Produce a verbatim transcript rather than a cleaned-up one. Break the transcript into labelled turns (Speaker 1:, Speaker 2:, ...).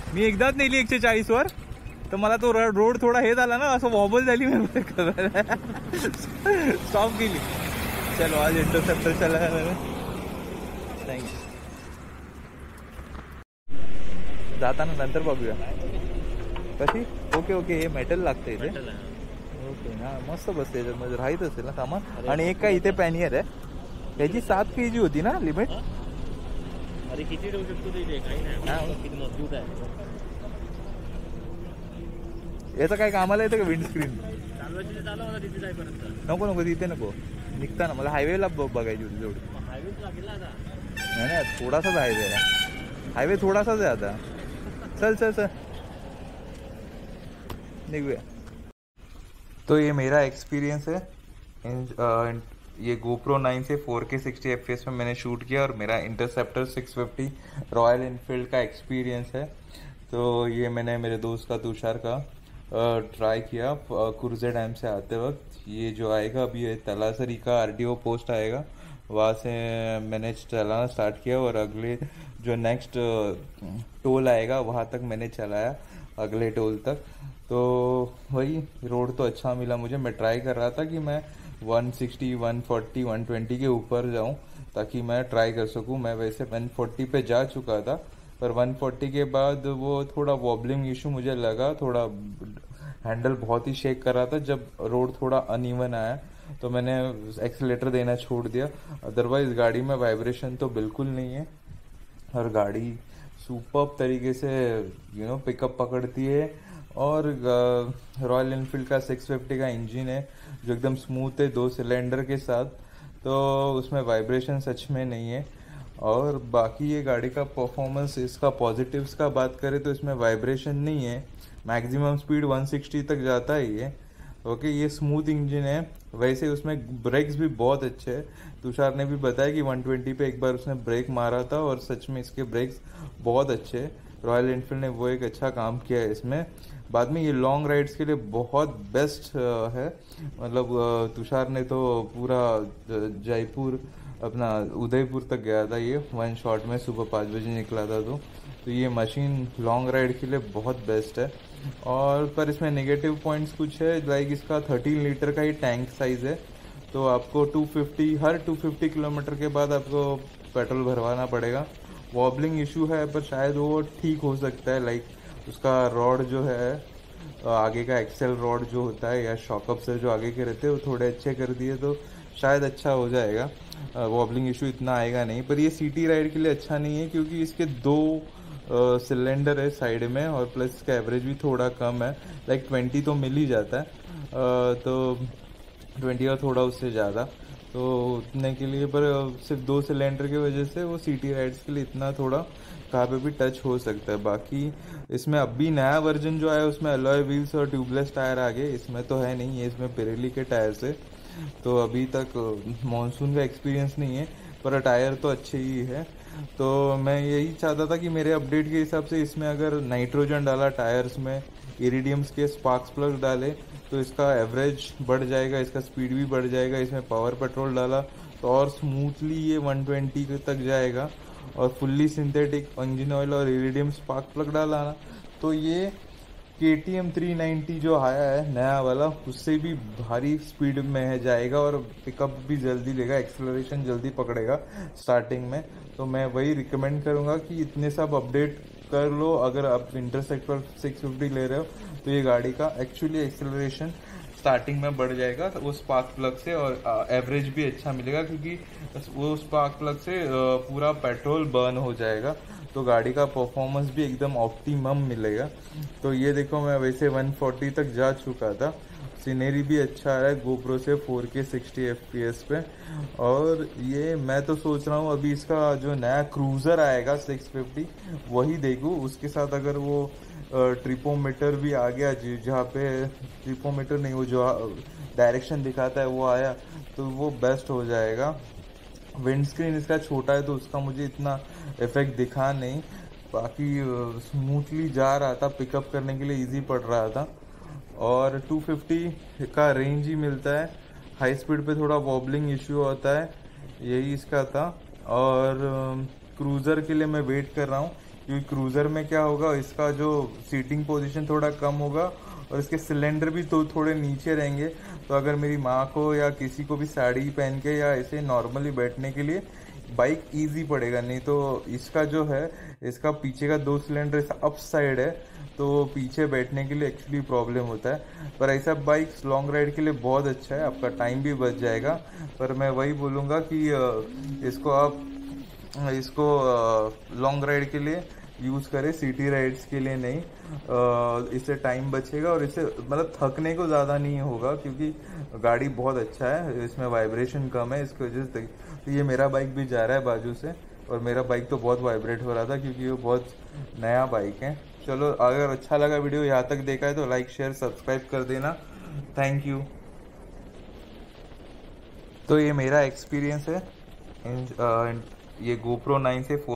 Speaker 1: मी एकदाच नेली एकशे चाळीस वर, तर मला तो रोड थोडा हे झाला ना, असं वॉबल झाली, मी स्टॉप केली. चलो आज इंटरसेप्टर चला. थँक्यू. जाताना नंतर बघूया कशी. ओके ओके, हे मेटल लागतं इथे. ओके हा, मस्त बसते याच्यामध्ये, राहत असेल ना सामान. आणि एक काय इथे पॅनियर आहे, त्याची सात के जी होती ना लिमिट.
Speaker 2: अरे किती ठेवू शकतो ते, काही नाही, किती मजबूत आहे.
Speaker 1: याचं काय कामाला येतं का विंडस्क्रीन?
Speaker 2: चालवायची चालवा तिथे जाईपर्यंत.
Speaker 1: नको नको तिथे नको, निघताना मला हायवेला बघायची होती तेवढी.
Speaker 2: हायवे लागेल आता.
Speaker 1: नाही नाही, थोडासाच हायवे आहे, हायवे थोडासाच आहे आता. चल चल चल निघूया. तो ये मेरा एक्सपीरियंस है. इन, ये GoPro नाइन से फोर के सिक्सटी एफ पी एस में मैंने शूट किया, और मेरा Interceptor six fifty Royal Enfield का एक्सपीरियंस है. तो ये मैंने मेरे दोस्त का तुषार का ट्राई किया कुर्जे डैम से आते वक्त. ये जो आएगा अभी ये तलासरी का आरटीओ पोस्ट आएगा, वहाँ से मैंने चलाना स्टार्ट किया, और अगले जो नेक्स्ट टोल आएगा वहाँ तक मैंने चलाया, अगले टोल तक. तो वही रोड तो अच्छा मिला मुझे. मैं ट्राई कर रहा था कि मैं one sixty, one forty, one twenty के ऊपर जाऊं, ताकि मैं ट्राई कर सकूं. मैं वैसे वन फोर्टी पे जा चुका था, पर वन फोर्टी के बाद वो थोड़ा वॉबलिंग इशू मुझे लगा, थोड़ा हैंडल बहुत ही शेक कर रहा था. जब रोड थोड़ा अनइवन आया तो मैंने एक्सीलेटर देना छोड़ दिया. अदरवाइज गाड़ी में वाइब्रेशन तो बिल्कुल नहीं है, और गाड़ी सुपर्ब तरीके से यू नो पिकअप पकड़ती है. और रॉयल एनफील्ड का सिक्स फिफ्टी का इंजन है जो एकदम स्मूथ है, दो सिलेंडर के साथ, तो उसमें वाइब्रेशन सच में नहीं है. और बाकी ये गाड़ी का परफॉर्मेंस, इसका पॉजिटिव्स का बात करें तो इसमें वाइब्रेशन नहीं है, मैक्सिमम स्पीड वन सिक्सटी तक जाता ही है. ओके, ये स्मूथ इंजन है. वैसे उसमें ब्रेक्स भी बहुत अच्छे हैं. तुषार ने भी बताया कि वन ट्वेंटी पे एक बार उसने ब्रेक मारा था, और सच में इसके ब्रेक्स बहुत अच्छे हैं. रॉयल एनफील्ड ने वो एक अच्छा काम किया है इसमें. बाद में ये लॉन्ग राइड्स के लिए बहुत बेस्ट है. मतलब तुषार ने तो पूरा जयपुर, अपना उदयपुर तक गया था ये वन शॉट में, सुबह पाँच बजे निकला था. तो तो ये मशीन लॉन्ग राइड के लिए बहुत बेस्ट है. और पर इसमें नेगेटिव पॉइंट्स कुछ है, लाइक इसका थर्टीन लीटर का ही टैंक साइज है, तो आपको टू फिफ्टी हर टू फिफ्टी किलोमीटर के बाद आपको पेट्रोल भरवाना पड़ेगा. वॉबलिंग इशू है, पर शायद वो ठीक हो सकता है. लाइक उसका रॉड जो है, आगे का एक्सेल रॉड जो होता है, या शॉकअप से जो आगे के रहते हैं, वो थोड़े अच्छे कर दिए तो शायद अच्छा हो जाएगा. वॉबलिंग इशू इतना आएगा नहीं. पर ये सिटी राइड के लिए अच्छा नहीं है, क्योंकि इसके दो सिलेंडर है साइड में, और प्लस इसका एवरेज भी थोड़ा कम है. लाइक ट्वेंटी तो मिल ही जाता है, uh, तो ट्वेंटी और थोड़ा उससे ज़्यादा, तो उतने के लिए. पर सिर्फ दो सिलेंडर की वजह से वो सिटी राइड्स के लिए इतना थोड़ा कहाँ पे भी टच हो सकता है. बाकी इसमें अभी नया वर्जन जो आया उसमें अलॉय व्हील्स और ट्यूबलेस टायर आ गए. इसमें तो है नहीं है, इसमें पिरेली के टायर्स है. तो अभी तक मॉनसून का एक्सपीरियंस नहीं है, पर टायर तो अच्छे ही है. तो मैं यही चाहता था कि मेरे अपडेट के हिसाब से इसमें अगर नाइट्रोजन डाला टायर्स में, इरिडियम्स के स्पार्क्स प्लग डाले, तो इसका एवरेज बढ़ जाएगा, इसका स्पीड भी बढ़ जाएगा. इसमें पावर पेट्रोल डाला तो और स्मूथली ये वन ट्वेंटी तक जाएगा. और फुल्ली सिंथेटिक इंजन ऑयल और इरिडियम स्पार्क प्लग डाला ना, तो ये के टी एम थ्री नाइंटी जो आया है नया वाला, उससे भी भारी स्पीड में है जाएगा, और पिकअप भी जल्दी लेगा, एक्सेलरेशन जल्दी पकड़ेगा स्टार्टिंग में. तो मैं वही रिकमेंड करूँगा कि इतने सब अपडेट कर लो. अगर आप इंटरसेप्टर सिक्स फिफ्टी ले रहे हो तो ये गाड़ी का एक्चुअली एक्सेलरेशन स्टार्टिंग में बढ़ जाएगा वो स्पार्क प्लग से, और एवरेज भी अच्छा मिलेगा, क्योंकि वो स्पार्क प्लग से पूरा पेट्रोल बर्न हो जाएगा. तो गाड़ी का परफॉर्मेंस भी एकदम ऑप्टिमम मिलेगा. तो ये देखो, मैं वैसे वन फोर्टी तक जा चुका था. सीनरी भी अच्छा आ रहा है GoPro से फोर के सिक्सटी एफ पी एस पे. और ये मैं तो सोच रहा हूँ अभी इसका जो नया क्रूजर आएगा सिक्स फिफ्टी वही देखूँ. उसके साथ अगर वो ट्रिपोमीटर भी आ गया, जहाँ पे ट्रिपोमीटर नहीं, वो जो डायरेक्शन दिखाता है वो आया, तो वो बेस्ट हो जाएगा. विंड स्क्रीन इसका छोटा है तो उसका मुझे इतना इफेक्ट दिखा नहीं. बाकी स्मूथली जा रहा था, पिकअप करने के लिए इजी पड़ रहा था. और टू फिफ्टी का रेंज ही मिलता है. हाई स्पीड पे थोड़ा वॉबलिंग इश्यू होता है, यही इसका था. और क्रूज़र के लिए मैं वेट कर रहा हूँ क्योंकि क्रूज़र में क्या होगा, इसका जो सीटिंग पोजीशन थोड़ा कम होगा और इसके सिलेंडर भी तो थोड़े नीचे रहेंगे। तो अगर मेरी माँ को या किसी को भी साड़ी पहन के या ऐसे नॉर्मली बैठने के लिए बाइक इजी पड़ेगा। नहीं तो इसका जो है, इसका पीछे का दो सिलेंडर ऐसा अप साइड है, तो पीछे बैठने के लिए एक्चुअली प्रॉब्लम होता है। पर ऐसा बाइक लॉन्ग राइड के लिए बहुत अच्छा है, आपका टाइम भी बच जाएगा। पर मैं वही बोलूँगा कि अ, इसको आप इसको लॉन्ग राइड के लिए यूज़ करें, सिटी राइड्स के लिए नहीं। अ, इससे टाइम बचेगा और इससे मतलब थकने को ज़्यादा नहीं होगा, क्योंकि गाड़ी बहुत अच्छा है, इसमें वाइब्रेशन कम है, इसकी वजह से। तो ये मेरा बाइक भी जा रहा है बाजू से, और मेरा बाइक तो बहुत वाइब्रेट हो रहा था क्योंकि वो बहुत नया बाइक है। चलो, अगर अच्छा लगा वीडियो यहाँ तक देखा है तो लाइक शेयर सब्सक्राइब कर देना। Thank you. तो ये मेरा एक्सपीरियंस है इन, अ, ये गोप्रो नाइन से